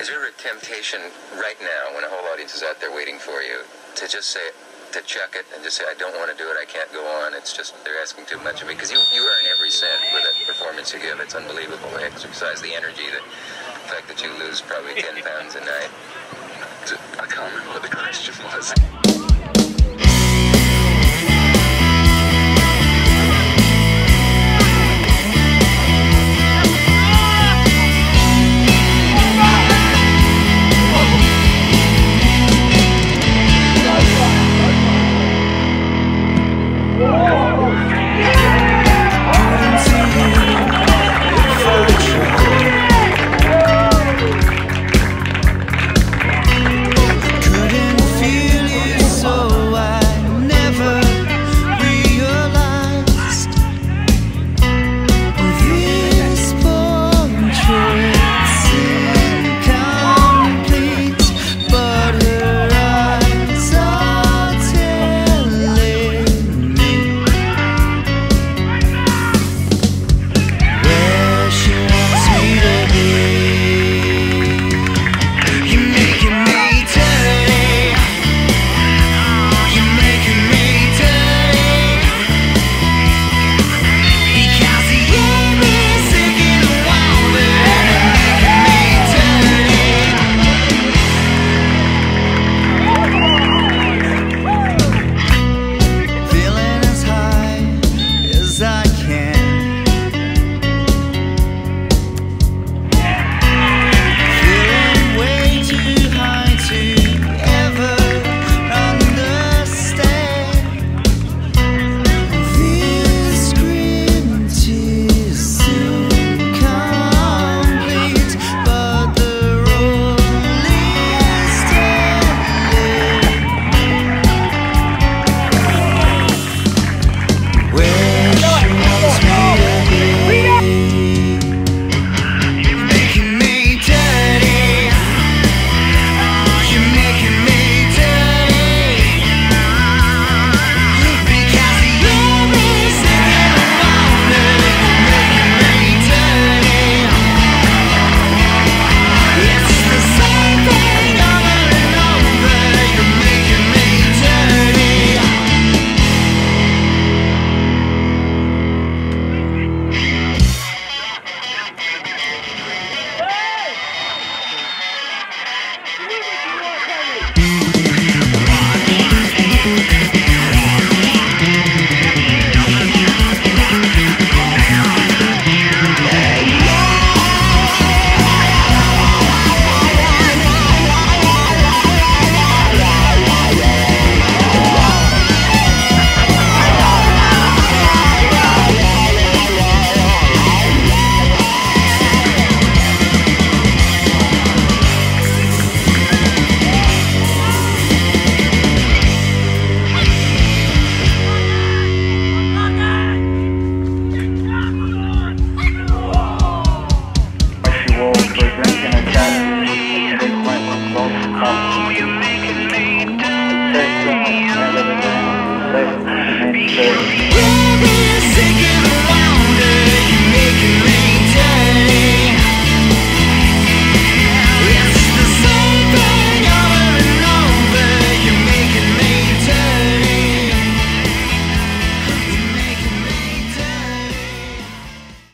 Is there a temptation right now, when a whole audience is out there waiting for you, to just say, to chuck it and just say, I don't want to do it, I can't go on, it's just, they're asking too much of me? Because you earn every cent with a performance you give. It's unbelievable. The exercise, the energy, the fact that you lose probably 10 pounds a night. I can't remember what the question was.